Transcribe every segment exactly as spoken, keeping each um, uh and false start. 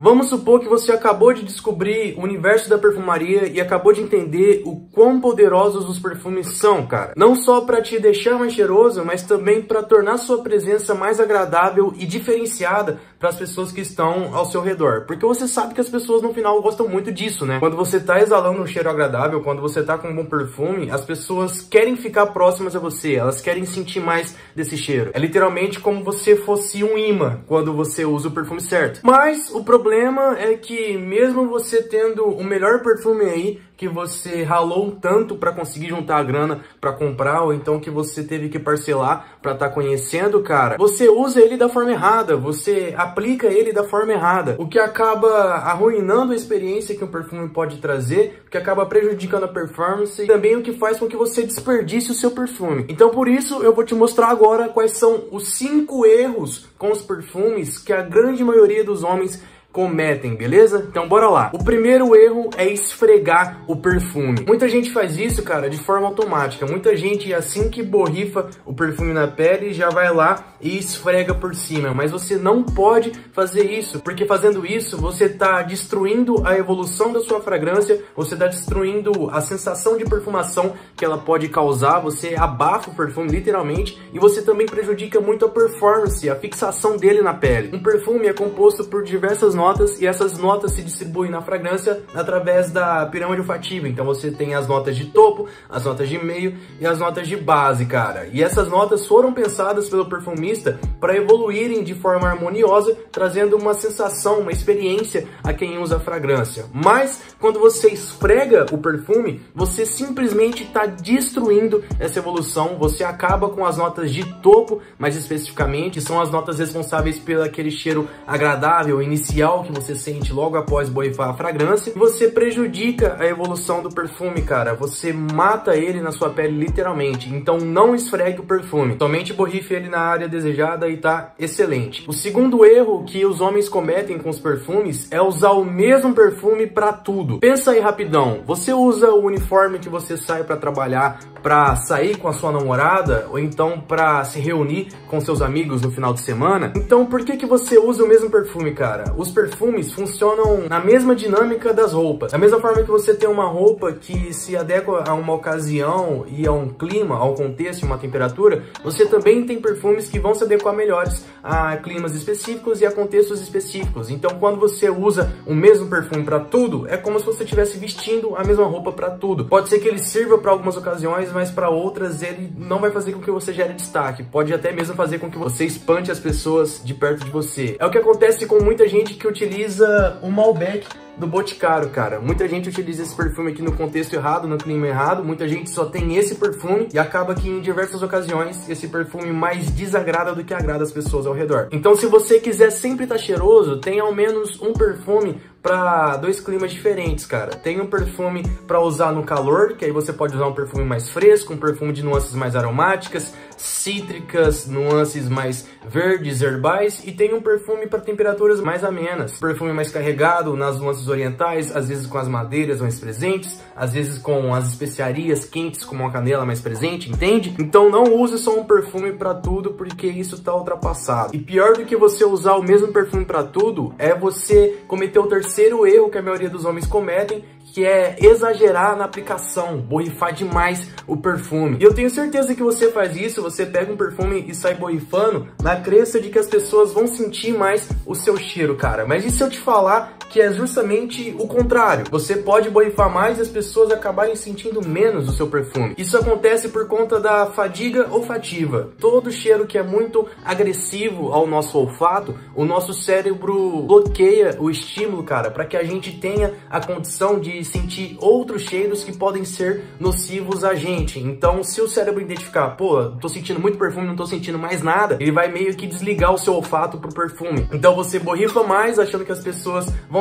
Vamos supor que você acabou de descobrir o universo da perfumaria e acabou de entender o quão poderosos os perfumes são, cara. Não só para te deixar mais cheiroso, mas também para tornar sua presença mais agradável e diferenciada para as pessoas que estão ao seu redor. Porque você sabe que as pessoas no final gostam muito disso, né? Quando você tá exalando um cheiro agradável, quando você tá com um bom perfume, as pessoas querem ficar próximas a você, elas querem sentir mais desse cheiro. É literalmente como você fosse um imã quando você usa o perfume certo. Mas o problema O problema é que mesmo você tendo o melhor perfume aí, que você ralou tanto para conseguir juntar a grana para comprar, ou então que você teve que parcelar para estar tá conhecendo, cara, você usa ele da forma errada, você aplica ele da forma errada, o que acaba arruinando a experiência que um perfume pode trazer, o que acaba prejudicando a performance e também o que faz com que você desperdice o seu perfume. Então por isso eu vou te mostrar agora quais são os cinco erros com os perfumes que a grande maioria dos homens cometem, beleza? Então bora lá. O primeiro erro é esfregar o perfume. Muita gente faz isso, cara, de forma automática. Muita gente, assim que borrifa o perfume na pele, já vai lá e esfrega por cima. Mas você não pode fazer isso, porque fazendo isso, você tá destruindo a evolução da sua fragrância, você tá destruindo a sensação de perfumação que ela pode causar, você abafa o perfume literalmente, e você também prejudica muito a performance, a fixação dele na pele. Um perfume é composto por diversas notas, notas, e essas notas se distribuem na fragrância através da pirâmide olfativa. Então você tem as notas de topo, as notas de meio e as notas de base, cara. E essas notas foram pensadas pelo perfumista para evoluírem de forma harmoniosa, trazendo uma sensação, uma experiência a quem usa a fragrância. Mas quando você esfrega o perfume, você simplesmente está destruindo essa evolução. Você acaba com as notas de topo, mais especificamente, são as notas responsáveis pelo aquele cheiro agradável, inicial, que você sente logo após borrifar a fragrância, e você prejudica a evolução do perfume, cara. Você mata ele na sua pele literalmente. Então não esfregue o perfume, somente borrife ele na área desejada e tá excelente. O segundo erro que os homens cometem com os perfumes é usar o mesmo perfume para tudo. Pensa aí rapidão, você usa o uniforme que você sai para trabalhar, para sair com a sua namorada, ou então para se reunir com seus amigos no final de semana? Então por que que você usa o mesmo perfume, cara? Os perfumes funcionam na mesma dinâmica das roupas. Da mesma forma que você tem uma roupa que se adequa a uma ocasião e a um clima, ao contexto, uma temperatura, você também tem perfumes que vão se adequar melhores a climas específicos e a contextos específicos. Então quando você usa o mesmo perfume para tudo, é como se você estivesse vestindo a mesma roupa para tudo. Pode ser que ele sirva para algumas ocasiões, mas para outras ele não vai fazer com que você gere destaque. Pode até mesmo fazer com que você espante as pessoas de perto de você. É o que acontece com muita gente que utiliza o Malbec do Boticário, cara. Muita gente utiliza esse perfume aqui no contexto errado, no clima errado. Muita gente só tem esse perfume e acaba que em diversas ocasiões esse perfume mais desagrada do que agrada as pessoas ao redor. Então se você quiser sempre estar cheiroso, tenha ao menos um perfume para dois climas diferentes, cara. Tem um perfume para usar no calor, que aí você pode usar um perfume mais fresco, um perfume de nuances mais aromáticas, cítricas, nuances mais verdes, herbais, e tem um perfume para temperaturas mais amenas, perfume mais carregado nas nuances orientais, às vezes com as madeiras mais presentes, às vezes com as especiarias quentes como a canela mais presente, entende? Então não use só um perfume para tudo, porque isso tá ultrapassado. E pior do que você usar o mesmo perfume para tudo, é você cometer o terceiro erro que a maioria dos homens cometem, que é exagerar na aplicação, borrifar demais o perfume. E eu tenho certeza que você faz isso, você pega um perfume e sai borrifando na crença de que as pessoas vão sentir mais o seu cheiro, cara. Mas e se eu te falar que é justamente o contrário? Você pode borrifar mais e as pessoas acabarem sentindo menos o seu perfume. Isso acontece por conta da fadiga olfativa. Todo cheiro que é muito agressivo ao nosso olfato, o nosso cérebro bloqueia o estímulo, cara, para que a gente tenha a condição de sentir outros cheiros que podem ser nocivos a gente. Então, se o cérebro identificar, pô, tô sentindo muito perfume, não tô sentindo mais nada, ele vai meio que desligar o seu olfato pro perfume. Então você borrifa mais, achando que as pessoas vão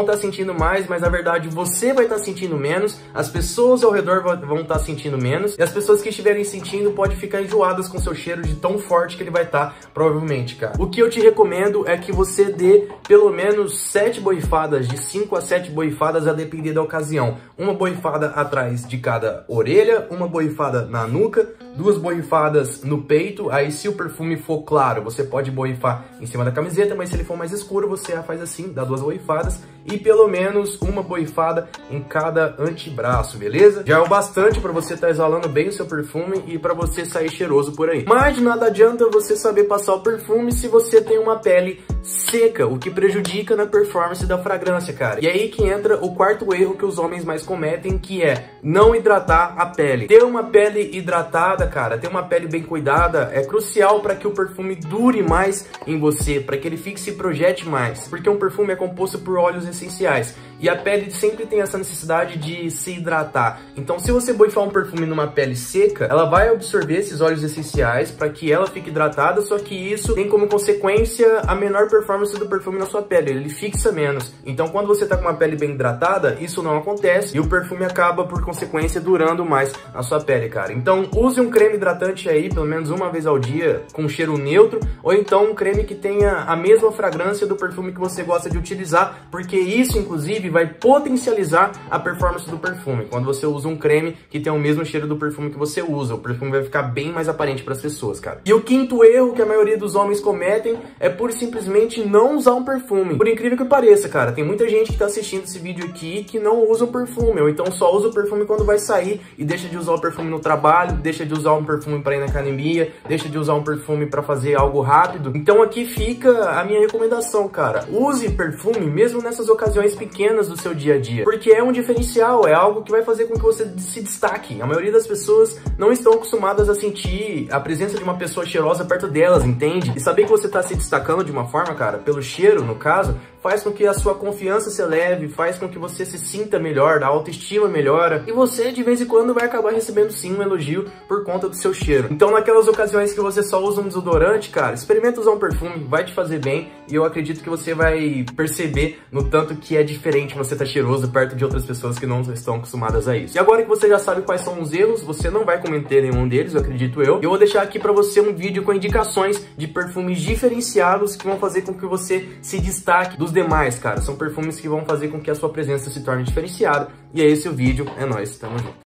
estar sentindo mais, mas na verdade você vai estar sentindo menos, as pessoas ao redor vão estar sentindo menos, e as pessoas que estiverem sentindo podem ficar enjoadas com seu cheiro de tão forte que ele vai estar, provavelmente, cara. O que eu te recomendo é que você dê pelo menos sete borrifadas, de cinco a sete borrifadas a depender da ocasião. Uma borrifada atrás de cada orelha, uma borrifada na nuca, duas borrifadas no peito. Aí se o perfume for claro, você pode borrifar em cima da camiseta, mas se ele for mais escuro, você faz assim, dá duas borrifadas e pelo menos uma borrifada em cada antebraço, beleza? Já é o bastante para você estar exalando bem o seu perfume e para você sair cheiroso por aí. Mas de nada adianta você saber passar o perfume se você tem uma pele seca, o que prejudica na performance da fragrância, cara. E aí que entra o quarto erro que os homens mais cometem, que é não hidratar a pele. Ter uma pele hidratada, cara, ter uma pele bem cuidada é crucial para que o perfume dure mais em você, para que ele fique e se projete mais, porque um perfume é composto por óleos essenciais e a pele sempre tem essa necessidade de se hidratar. Então, se você borrifar um perfume numa pele seca, ela vai absorver esses óleos essenciais para que ela fique hidratada, só que isso tem como consequência a menor performance do perfume na sua pele, ele fixa menos. Então, quando você tá com uma pele bem hidratada, isso não acontece e o perfume acaba, por consequência, durando mais na sua pele, cara. Então, use um creme hidratante aí, pelo menos uma vez ao dia, com cheiro neutro, ou então um creme que tenha a mesma fragrância do perfume que você gosta de utilizar, porque isso, inclusive, vai potencializar a performance do perfume. Quando você usa um creme que tem o mesmo cheiro do perfume que você usa, o perfume vai ficar bem mais aparente para as pessoas, cara. E o quinto erro que a maioria dos homens cometem é por simplesmente não usar um perfume. Por incrível que pareça, cara, tem muita gente que tá assistindo esse vídeo aqui que não usa um perfume, ou então só usa o perfume quando vai sair e deixa de usar o perfume no trabalho, deixa de usar um perfume para ir na academia, deixa de usar um perfume para fazer algo rápido. Então aqui fica a minha recomendação, cara. Use perfume mesmo nessas ocasiões pequenas do seu dia a dia, porque é um diferencial, é algo que vai fazer com que você se destaque. A maioria das pessoas não estão acostumadas a sentir a presença de uma pessoa cheirosa perto delas, entende? E saber que você tá se destacando de uma forma, cara, pelo cheiro, no caso, faz com que a sua confiança se eleve, faz com que você se sinta melhor, a autoestima melhora, e você de vez em quando vai acabar recebendo sim um elogio por conta do seu cheiro. Então naquelas ocasiões que você só usa um desodorante, cara, experimenta usar um perfume, vai te fazer bem, e eu acredito que você vai perceber no tanto que é diferente você tá cheiroso perto de outras pessoas que não estão acostumadas a isso. E agora que você já sabe quais são os erros, você não vai cometer nenhum deles, eu acredito eu, eu vou deixar aqui pra você um vídeo com indicações de perfumes diferenciados que vão fazer com que você se destaque dos demais, cara. São perfumes que vão fazer com que a sua presença se torne diferenciada. E é esse o vídeo, é nóis, tamo junto.